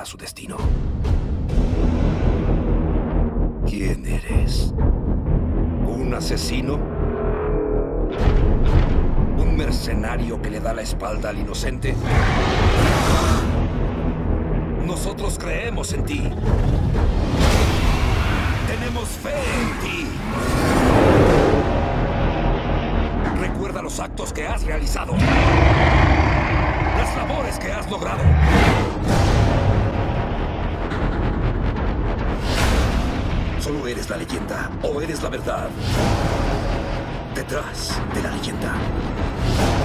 su destino. ¿Quién eres? ¿Un asesino? ¿Un mercenario que le da la espalda al inocente? Nosotros creemos en ti. Tenemos fe en ti. Recuerda los actos que has realizado. Las labores que has logrado. Solo eres la leyenda o eres la verdad detrás de la leyenda.